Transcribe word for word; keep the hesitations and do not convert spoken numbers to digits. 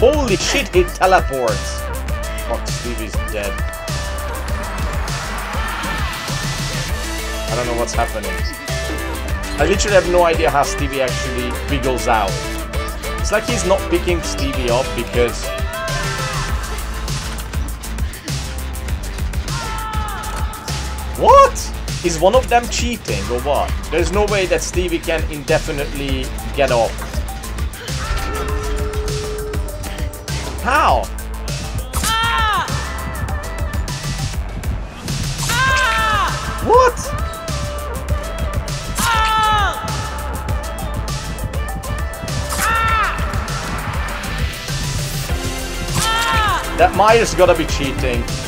Holy shit, he teleports. Fuck, Stevie's dead. I don't know what's happening. I literally have no idea how Stevie actually wiggles out. It's like he's not picking Stevie up because... What? Is one of them cheating or what? There's no way that Stevie can indefinitely get off. How? Ah! Ah! What? Ah! Ah! That Myers gotta be cheating.